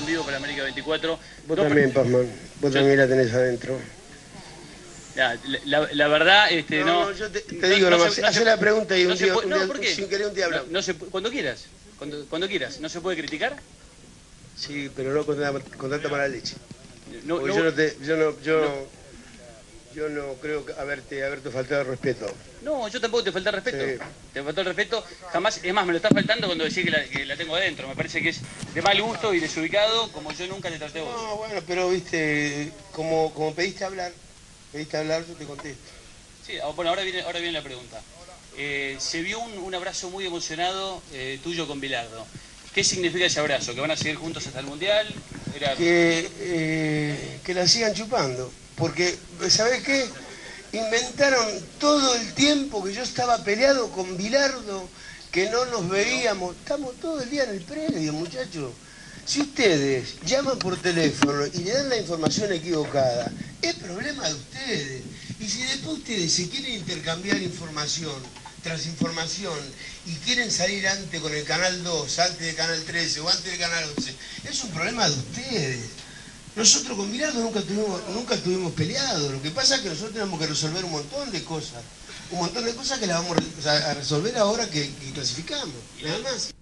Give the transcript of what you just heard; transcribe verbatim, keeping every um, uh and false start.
en vivo para América veinticuatro. Vos no, también, Pazman. Vos yo, también la tenés adentro. La, la, la verdad, este, no, no... no, yo te, te no, digo no nomás, se, no hace se, la pregunta y un no día, puede, un día no, ¿por qué? sin querer un día hablamos. No, no se, cuando quieras, cuando, cuando quieras. ¿No se puede criticar? Sí, pero no con, con tanta mala leche. No, Porque no, yo no te, yo no, yo, no. Yo no creo que haberte, haberte faltado el respeto. No, yo tampoco te falté el respeto. Sí. Te faltó el respeto. Jamás, es más, me lo está faltando cuando decís que la, que la tengo adentro. Me parece que es de mal gusto y desubicado, como yo nunca te traté a vos. No, bueno, pero viste, como, como pediste hablar, pediste hablar, yo te contesto. Sí, bueno, ahora viene, ahora viene la pregunta. Eh, se vio un, un abrazo muy emocionado eh, tuyo con Bilardo. ¿Qué significa ese abrazo? ¿Que van a seguir juntos hasta el Mundial? Era... Que, eh, que la sigan chupando. Porque, ¿sabés qué? Inventaron todo el tiempo que yo estaba peleado con Bilardo, que no nos veíamos. Estamos todo el día en el predio, muchachos. Si ustedes llaman por teléfono y le dan la información equivocada, es problema de ustedes. Y si después ustedes se quieren intercambiar información tras información y quieren salir antes con el Canal dos, antes del Canal trece o antes del Canal once, es un problema de ustedes. Nosotros con Bilardo nunca tuvimos, nunca estuvimos peleados. Lo que pasa es que nosotros tenemos que resolver un montón de cosas. Un montón de cosas que las vamos a resolver ahora que, que clasificamos. Nada más.